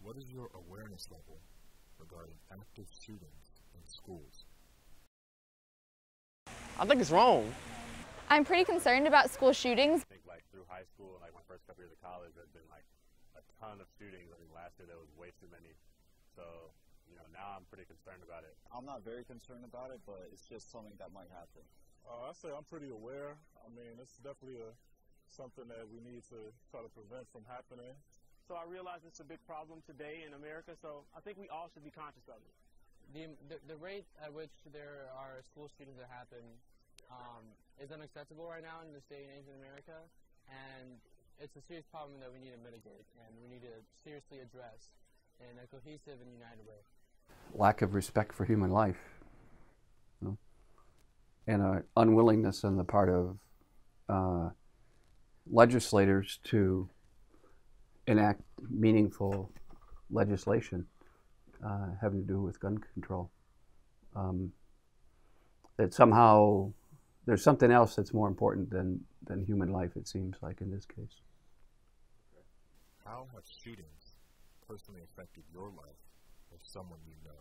What is your awareness level regarding active shootings in schools? I think it's wrong. I'm pretty concerned about school shootings. I think like through high school and like my first couple years of college, there's been like a ton of shootings. I think last year there was way too many. So, you know, now I'm pretty concerned about it. I'm not very concerned about it, but it's just something that might happen. I say I'm pretty aware. I mean, it's definitely something that we need to try to prevent from happening. So I realize it's a big problem today in America, so I think we all should be conscious of it. The rate at which there are school shootings that happen is unacceptable right now in this day and age in America, and it's a serious problem that we need to mitigate and we need to seriously address in a cohesive and united way. Lack of respect for human life, you know, and an unwillingness on the part of legislators to enact meaningful legislation having to do with gun control. That somehow there's something else that's more important than human life, it seems like in this case. How have shootings personally affected your life or someone you know?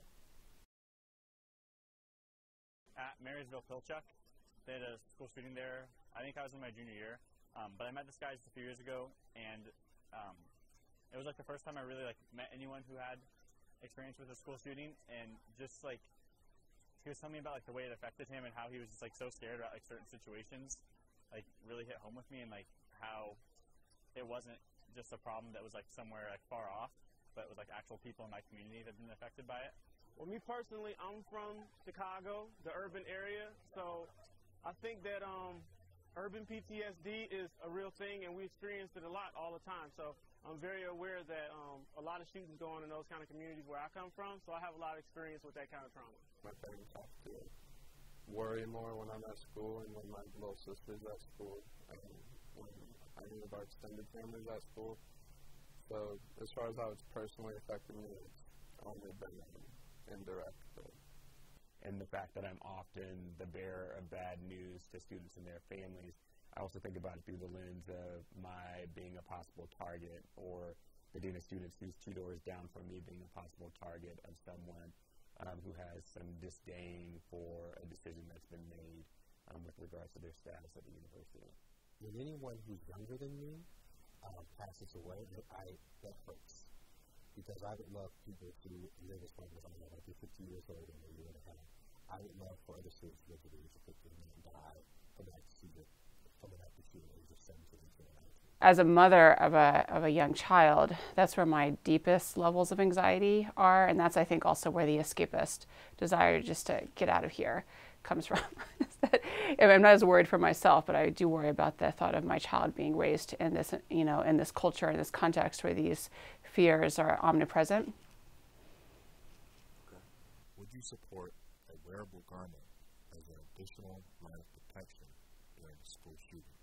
At Marysville Pilchuck, they had a school shooting there. I think I was in my junior year, but I met this guy just a few years ago, and it was like the first time I really like met anyone who had experience with a school shooting, and just like he was telling me about like the way it affected him and how he was just like so scared about like certain situations, like really hit home with me, and like how it wasn't just a problem that was like somewhere like far off, but it was like actual people in my community that had been affected by it. Well, me personally, I'm from Chicago, the urban area, so I think that urban PTSD is a real thing, and we experience it a lot all the time. So I'm very aware that a lot of shootings go on in those kind of communities where I come from, so I have a lot of experience with that kind of trauma. My parents have to worry more when I'm at school and when my little sister's at school, and when any of our extended families at school. So as far as how it's personally affected me, it's only been indirect. And the fact that I'm often the bearer of bad news to students and their families, I also think about it through the lens of my being a possible target, or the dean of students who's 2 doors down from me being a possible target of someone who has some disdain for a decision that's been made with regards to their status at the university. When anyone who's younger than me passes away, that hurts. Because I would love people to live as long as I am. I'd be 50 years old in a year and a half. I would love for other students to live to the age of 50 and die from that shooting, coming at the shooting age of 17 and 19. As a mother of a young child, that's where my deepest levels of anxiety are, and that's, I think, also where the escapist desire just to get out of here comes from. I'm not as worried for myself, but I do worry about the thought of my child being raised in this, in this culture, in this context where these fears are omnipresent. Okay. Would you support a wearable garment as an additional line of protection during a school shooting?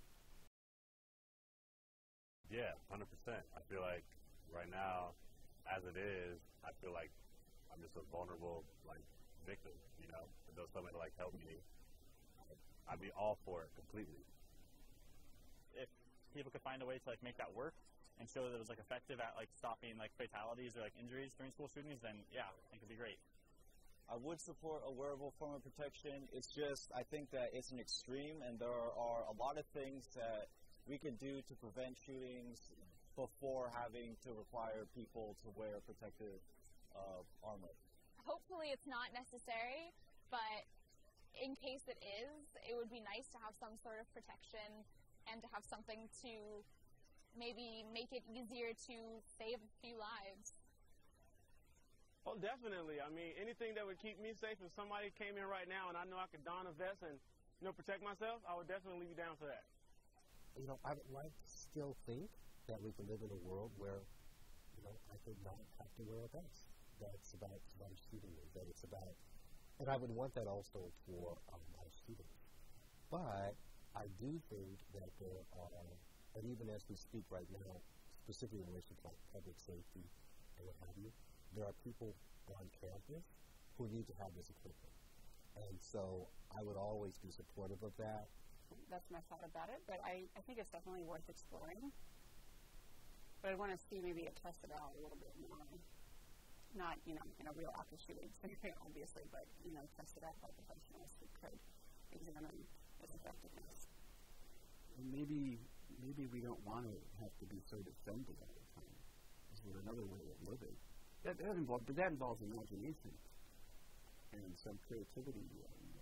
Yeah, 100%. I feel like right now, as it is, I feel like I'm just a vulnerable victim, If there's somebody to help me, I'd be all for it completely. If people could find a way to make that work and show that it was effective at stopping fatalities or injuries during school shootings, then yeah, I think it'd be great. I would support a wearable form of protection. It's just, I think that it's an extreme, and there are a lot of things that we could do to prevent shootings before having to require people to wear protective armor. Hopefully it's not necessary, but in case it is, it would be nice to have some sort of protection and to have something to maybe make it easier to save a few lives. Oh, definitely. I mean, anything that would keep me safe. If somebody came in right now and I know I could don a vest and protect myself, I would definitely be down for that. I would like to still think that we can live in a world where, I could not have to wear a vest. That's about shooting me. That it's about, and I would want that also for my students. But I do think that there are, and even as we speak right now, specifically in relation to public safety and what have you, there are people on campus who need to have this equipment. And so I would always be supportive of that. That's my thought about it, but I think it's definitely worth exploring. But I want to see maybe it tested out a little bit more. Not, in a real active shooting scenario, obviously, but, tested out by professionals who could examine its effectiveness. And maybe we don't want to have to be so defended all the time. Is there another way of living? That involves imagination and some creativity and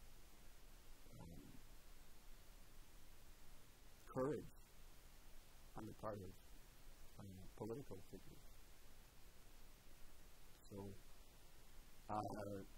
courage on the part of political figures. So